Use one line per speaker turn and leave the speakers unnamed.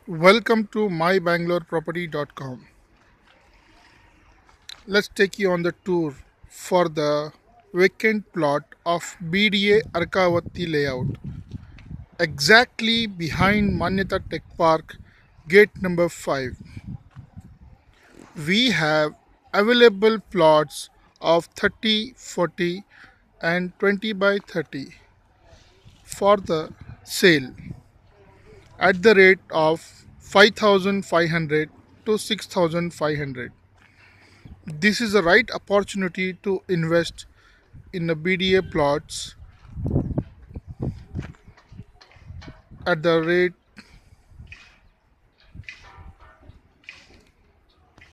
Welcome to MyBangaloreProperty.com. Let's take you on the tour for the vacant plot of BDA Arkavathy layout, exactly behind Manyata Tech Park, gate number 5. We have available plots of 30, 40 and 20 by 30 for the sale at the rate of 5,500 to 6,500. This is the right opportunity to invest in the BDA plots at the rate